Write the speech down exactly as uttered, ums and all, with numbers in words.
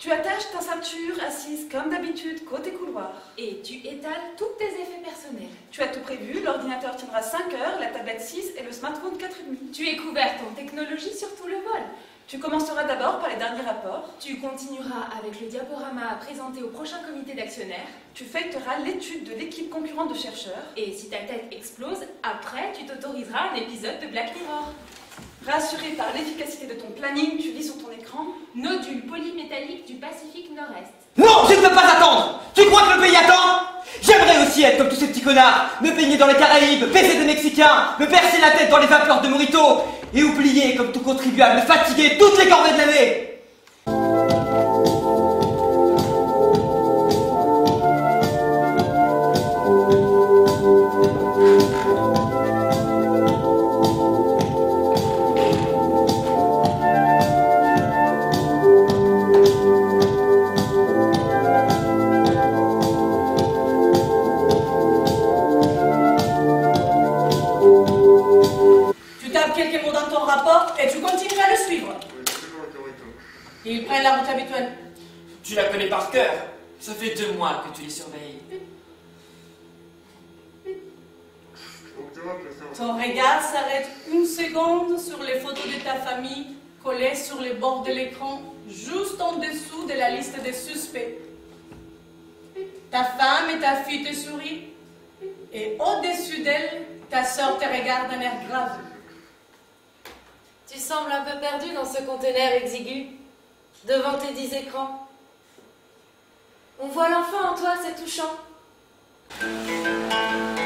Tu attaches ta ceinture assise comme d'habitude côté couloir. Et tu étales tous tes effets personnels. Tu as tout prévu, l'ordinateur tiendra cinq heures, la tablette six et le smartphone quatre heures trente. Tu es couverte en technologie sur tout le vol. Tu commenceras d'abord par les derniers rapports. Tu continueras avec le diaporama à présenter au prochain comité d'actionnaires. Tu feuilleteras l'étude de l'équipe concurrente de chercheurs. Et si ta tête explose, après tu t'autoriseras un épisode de Black Mirror. Rassuré par l'efficacité de ton planning, tu lis sur ton écran « Nodule polymétallique du Pacifique Nord-Est ». Non, je ne peux pas attendre. Tu crois que le pays attend? J'aimerais aussi être comme tous ces petits connards, me baigner dans les Caraïbes, baiser des Mexicains, me percer la tête dans les vapeurs de Morito, et oublier, comme tout contribuable, fatiguer toutes les corvées de l'année. Quelques mots dans ton rapport et tu continues à le suivre. Ils prennent la route habituelle. Tu la connais par cœur. Ça fait deux mois que tu les surveilles. Ton regard s'arrête une seconde sur les photos de ta famille collées sur les bords de l'écran, juste en dessous de la liste des suspects. Ta femme et ta fille te sourient, et au-dessus d'elle, ta sœur te regarde d'un air grave. Tu sembles un peu perdu dans ce conteneur exigu, devant tes dix écrans. On voit l'enfant en toi, c'est touchant.